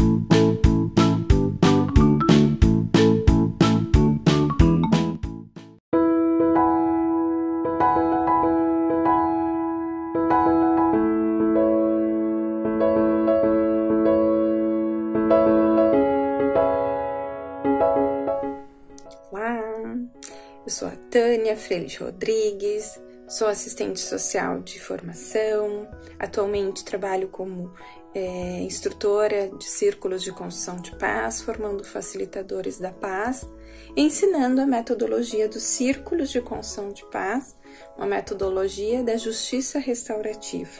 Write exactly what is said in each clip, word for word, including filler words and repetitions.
Eu sou a Tânia Freire Rodrigues, sou assistente social de formação, atualmente trabalho como é, instrutora de círculos de construção de paz, formando facilitadores da paz, ensinando a metodologia dos círculos de construção de paz, uma metodologia da justiça restaurativa.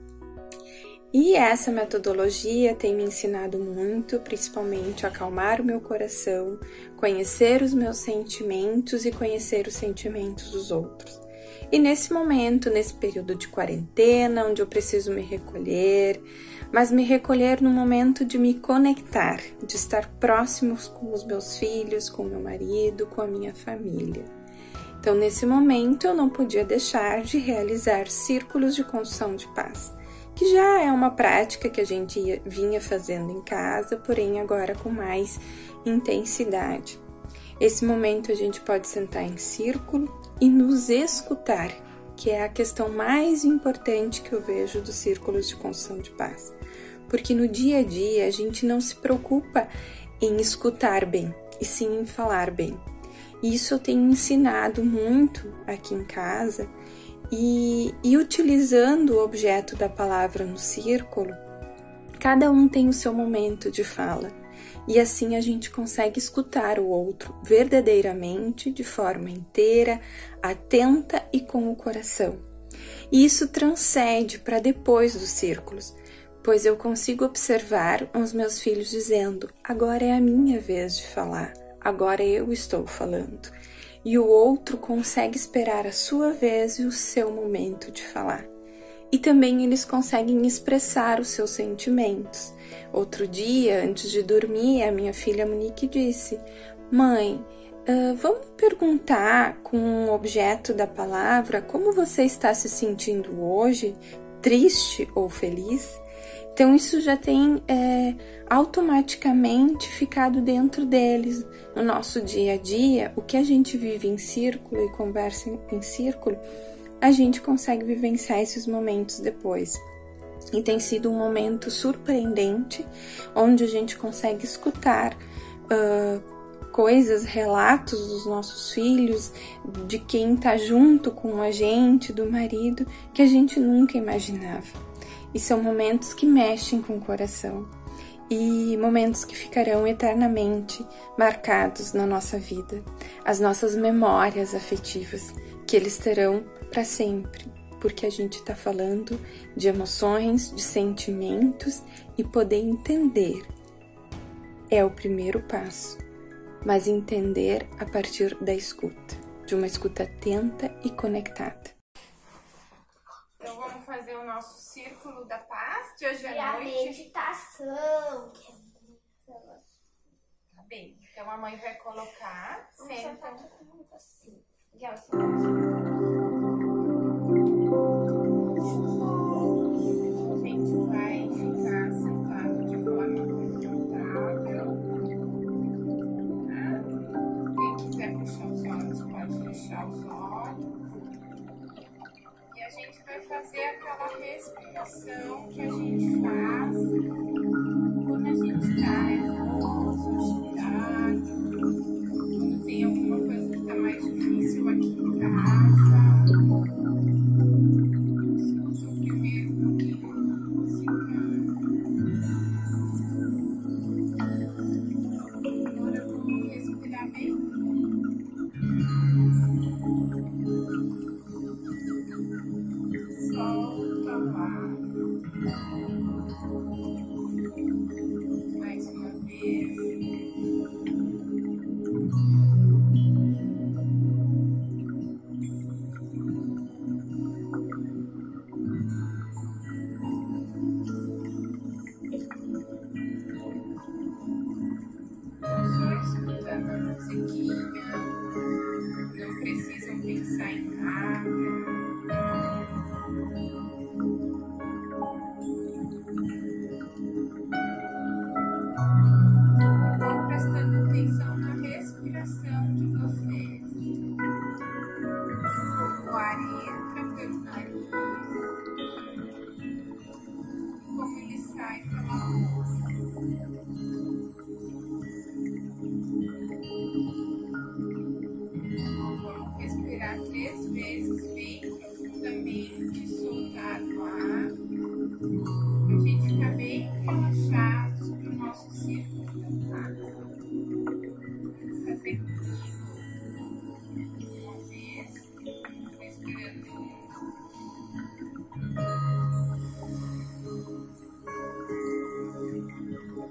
E essa metodologia tem me ensinado muito, principalmente a acalmar o meu coração, conhecer os meus sentimentos e conhecer os sentimentos dos outros. E nesse momento, nesse período de quarentena, onde eu preciso me recolher, mas me recolher no momento de me conectar, de estar próximos com os meus filhos, com o meu marido, com a minha família. Então, nesse momento, eu não podia deixar de realizar círculos de construção de paz, que já é uma prática que a gente ia, vinha fazendo em casa, porém agora com mais intensidade. Esse momento a gente pode sentar em círculo e nos escutar, que é a questão mais importante que eu vejo dos círculos de construção de paz. Porque no dia a dia a gente não se preocupa em escutar bem, e sim em falar bem. E isso eu tenho ensinado muito aqui em casa, E, e utilizando o objeto da palavra no círculo, cada um tem o seu momento de fala, e assim a gente consegue escutar o outro verdadeiramente, de forma inteira, atenta e com o coração. E isso transcende para depois dos círculos, pois eu consigo observar os meus filhos dizendo: agora é a minha vez de falar, agora eu estou falando. E o outro consegue esperar a sua vez e o seu momento de falar. E também eles conseguem expressar os seus sentimentos. Outro dia, antes de dormir, a minha filha Monique disse: mãe, uh, vamos perguntar com um objeto da palavra como você está se sentindo hoje, triste ou feliz? Então isso já tem é, automaticamente ficado dentro deles. No nosso dia a dia, o que a gente vive em círculo e conversa em círculo, a gente consegue vivenciar esses momentos depois. E tem sido um momento surpreendente, onde a gente consegue escutar uh, coisas, relatos dos nossos filhos, de quem está junto com a gente, do marido, que a gente nunca imaginava. E são momentos que mexem com o coração e momentos que ficarão eternamente marcados na nossa vida, as nossas memórias afetivas, que eles terão para sempre, porque a gente está falando de emoções, de sentimentos, e poder entender é o primeiro passo, mas entender a partir da escuta, de uma escuta atenta e conectada. Então vamos fazer o nosso círculo da paz de hoje e à a noite. meditação. Tá bem, então a mãe vai colocar, senta. Assim. Já A gente vai ficar sentado de forma confortável. Tá? Quem quiser fechar os olhos, pode fechar os olhos. E a gente vai fazer aquela respiração que a gente faz quando a gente está nervoso, agitado, quando tem alguma coisa que está mais difícil aqui em casa. Escuta o primeiro pouquinho música. Agora vamos respirar bem fundo. Solta o ar. Mais uma vez. Só escutando a musiquinha. Não precisam pensar em nada.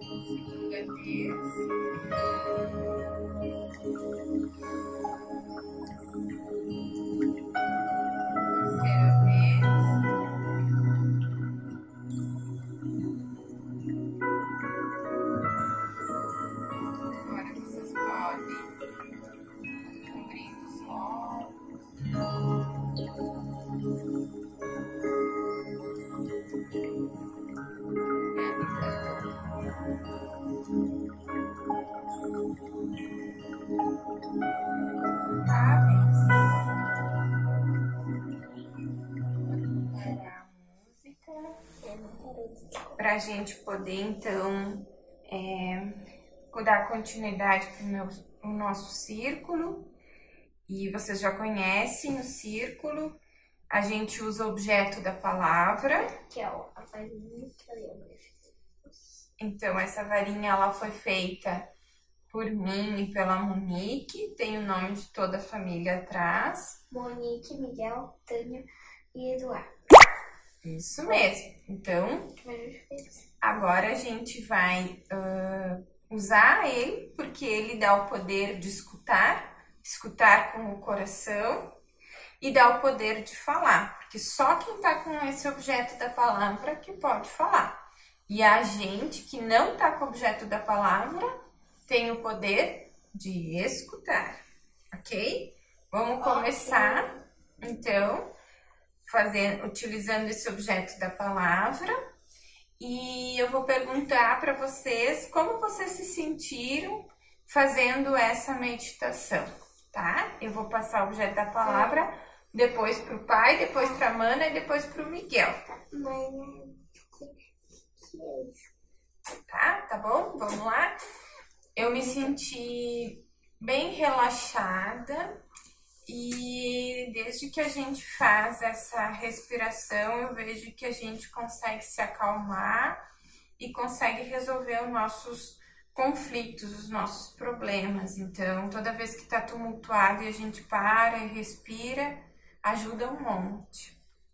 Segunda vez. Terceira vez. Agora vocês podem abrir os olhos. Para a gente poder, então, é, dar continuidade para o nosso círculo. E vocês já conhecem o círculo. A gente usa o objeto da palavra. Que é a varinha que eu lembro. Então, essa varinha ela foi feita por mim e pela Monique. Tem o nome de toda a família atrás. Monique, Miguel, Tânia e Eduardo. Isso mesmo. Então, agora a gente vai uh, usar ele, porque ele dá o poder de escutar, escutar com o coração, e dá o poder de falar, porque só quem está com esse objeto da palavra que pode falar. E a gente que não está com o objeto da palavra tem o poder de escutar, ok? Vamos começar, então, fazendo, utilizando esse objeto da palavra. E eu vou perguntar para vocês como vocês se sentiram fazendo essa meditação, tá? Eu vou passar o objeto da palavra depois para o pai, depois para a Mana e depois para o Miguel. Tá? Tá bom? Vamos lá? Eu me senti bem relaxada e desde que a gente faz essa respiração, eu vejo que a gente consegue se acalmar e consegue resolver os nossos conflitos, os nossos problemas. Então, toda vez que tá tumultuado e a gente para e respira, ajuda um monte.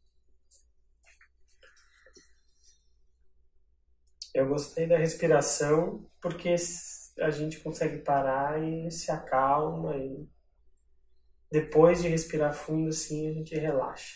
Eu gostei da respiração porque a gente consegue parar e se acalma e depois de respirar fundo assim a gente relaxa.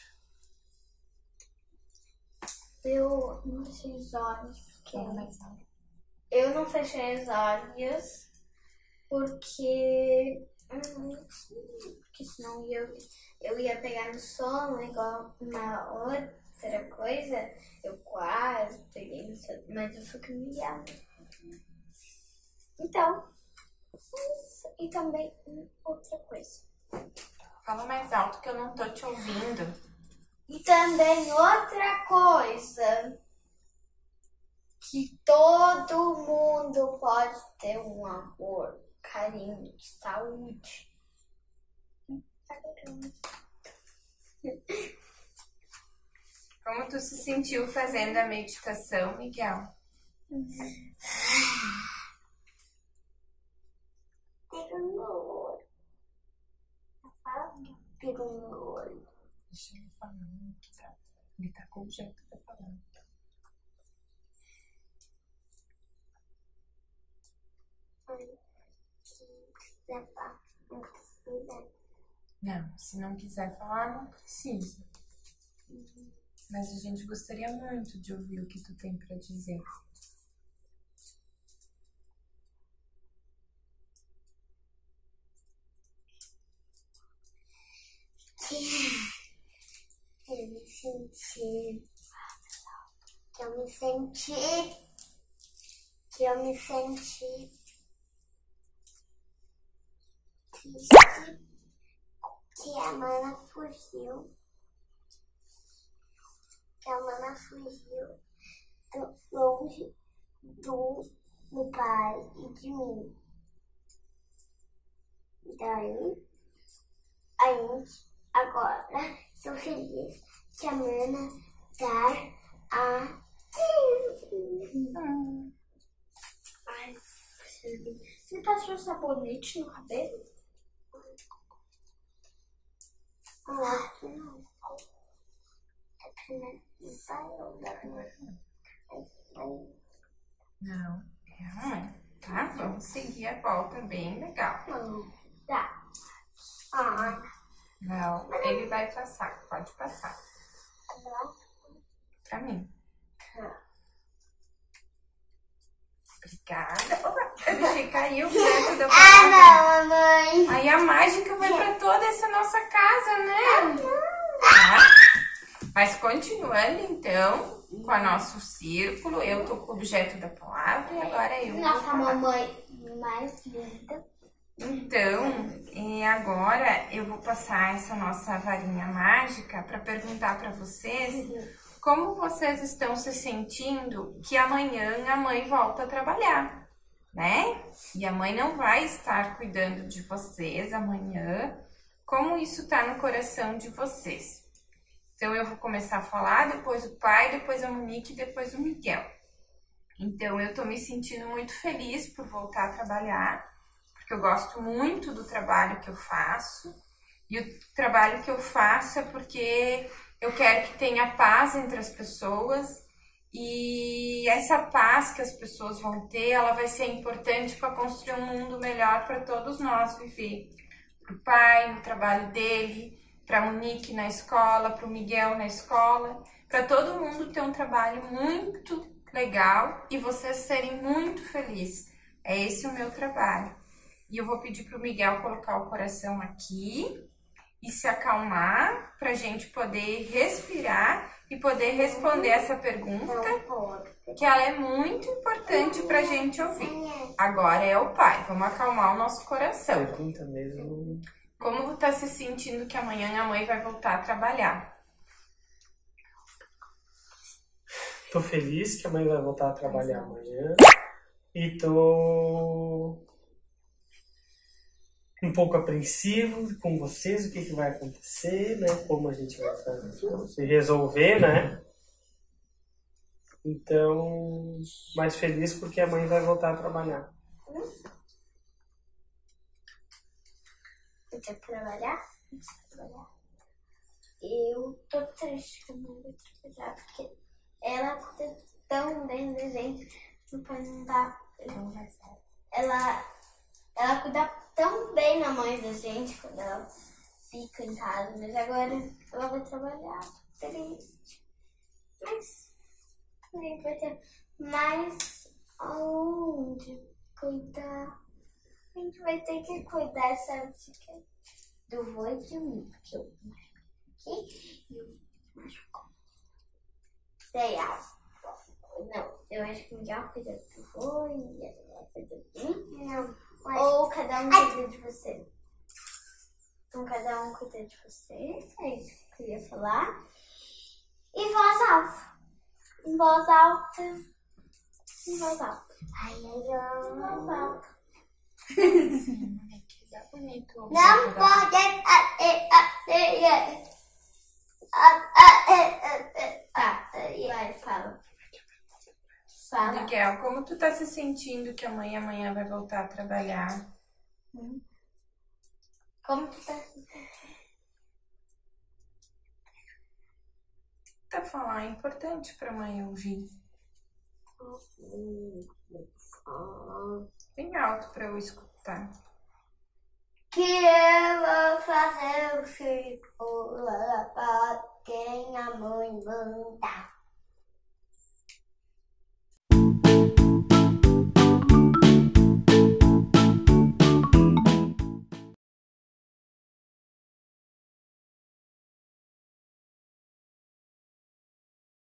Eu não fechei os olhos porque eu não fechei os olhos porque porque senão eu, eu ia pegar no sono igual uma outra coisa. Eu quase peguei no sono, mas eu fico humilhada. Então, e também outra coisa. Fala mais alto que eu não tô te ouvindo. E também outra coisa, que todo mundo pode ter um amor, carinho, saúde. Como tu se sentiu fazendo a meditação, Miguel? Pega no meu olho. Fala, pega no meu olho. Deixa ele falando que tá. Ele tá com o objeto da palavra. Não, se não quiser falar, não precisa. Mas a gente gostaria muito de ouvir o que tu tem para dizer. Eu me senti, que eu me senti, que eu me senti triste, que a Mana fugiu, que a Mana fugiu do, longe do, do pai e de mim. Daí, a gente agora sou feliz que a Mana tá a... Ai, você passou sabonete no cabelo? Eu acho que não. É que não vai andar. Não, É a mãe, tá? Vamos seguir a volta bem legal. Tá. Ah, Não, ele vai passar, pode passar. Pra mim. Obrigada. Opa, eu deixei cair o objeto da ah não, mamãe. Aí a mágica vai pra toda essa nossa casa, né? Tá? Mas continuando então com o nosso círculo, eu tô com o objeto da palavra e agora eu vou Nossa falar. mamãe mais linda. Então, e agora eu vou passar essa nossa varinha mágica para perguntar para vocês como vocês estão se sentindo que amanhã a mãe volta a trabalhar, né? E a mãe não vai estar cuidando de vocês amanhã. Como isso tá no coração de vocês? Então eu vou começar a falar, depois o pai, depois a Monique e depois o Miguel. Então eu tô me sentindo muito feliz por voltar a trabalhar, porque eu gosto muito do trabalho que eu faço. E o trabalho que eu faço é porque eu quero que tenha paz entre as pessoas. E essa paz que as pessoas vão ter, ela vai ser importante para construir um mundo melhor para todos nós viver. Para o pai, no trabalho dele, para a Monique na escola, para o Miguel na escola. Para todo mundo ter um trabalho muito legal e vocês serem muito felizes. É esse o meu trabalho. E eu vou pedir para o Miguel colocar o coração aqui e se acalmar para a gente poder respirar e poder responder essa pergunta, que ela é muito importante para a gente ouvir. Agora é o pai, vamos acalmar o nosso coração. Pergunta mesmo. Como está se sentindo que amanhã a mãe vai voltar a trabalhar? Tô feliz que a mãe vai voltar a trabalhar amanhã. E tô um pouco apreensivo com vocês, o que, que vai acontecer, né? Como a gente vai se resolver, né? Então, mais feliz porque a mãe vai voltar a trabalhar. Você quer trabalhar? Você trabalhar? Eu tô triste que a mãe vai trabalhar, porque ela cuida tão bem da gente, não pode não dar. Ela, ela cuida tão bem na mãe da gente quando ela fica em casa, mas agora ela vai trabalhar, triste. Mas a gente vai ter mais aonde cuidar. A gente vai ter que cuidar, sabe, do vô e de mim, porque eu machuco aqui e eu machuco. Sei lá. Não, eu acho que o Miguel cuida do vô e ela cuida de mim. Não. Ou cada um cuida de você. Então cada um cuida de você. É isso que eu queria falar. Em voz alta. Em voz alta. Em voz alta. Ai, ai, ai. Em voz alta. Sim, que dá bonito. Não pode. Vai, fala. Fala. Miguel, como tu tá se sentindo que a mãe amanhã vai voltar a trabalhar? Como tu tá? Tá falar é importante pra mãe ouvir. Bem alto pra eu escutar. Que eu vou fazer o círculo para quem a mãe manda.